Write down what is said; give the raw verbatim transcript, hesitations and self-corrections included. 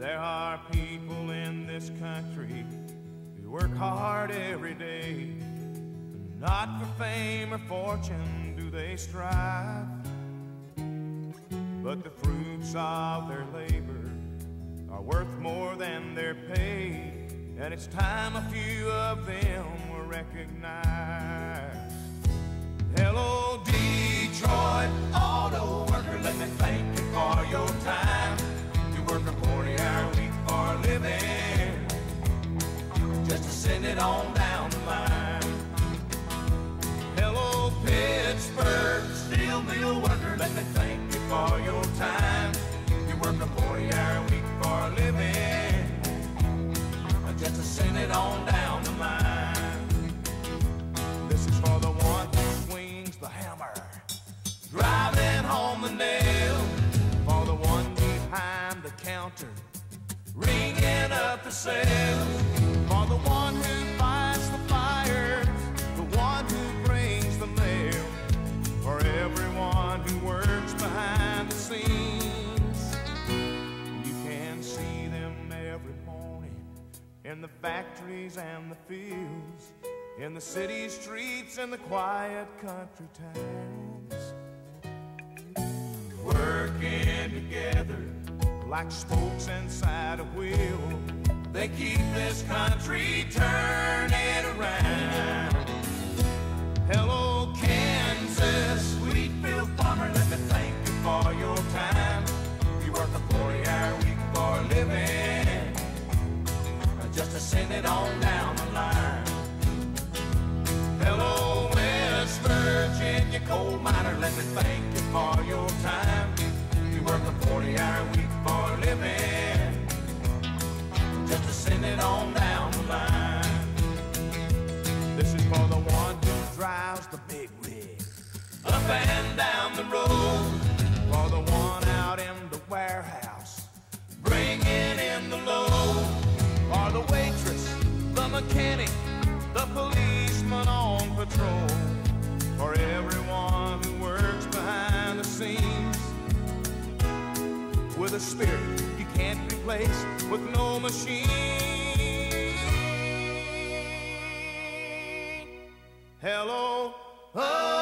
There are people in this country who work hard every day. Not for fame or fortune do they strive, but the fruits of their labor are worth more than their pay, and it's time a few of them were recognized. Hello, Detroit auto worker, let me thank you for your time. You work a forty-hour week for a living, just to send it on down the line. Hello, Pittsburgh steel mill worker, let me thank you for your time. You work a forty-hour week for a living, just to send it on down the line. This is for the one who swings the hammer, driving home the nail. For the one behind the counter, ringing up the sales. For the one who fights the fires, the one who brings the mail. For everyone who works behind the scenes. You can see them every morning in the factories and the fields, in the city streets and the quiet country towns, working together like spokes inside a wheel. They keep this country turning around. Hello, Kansas wheatfield farmer, let me thank you for your time. You work a forty-hour week for a living, just to send it on down the line. Hello, West Virginia coal miner, let me thank you for your time. You work a forty-hour week for a living, just to send it on down the line. This is for the one who drives the big rig up and down the road. For the one out in the warehouse, bringing in the load. For the waitress, the mechanic, the policeman on patrol. For everyone who works behind the scenes, with a spirit you can't replace with no machine. Hello, oh.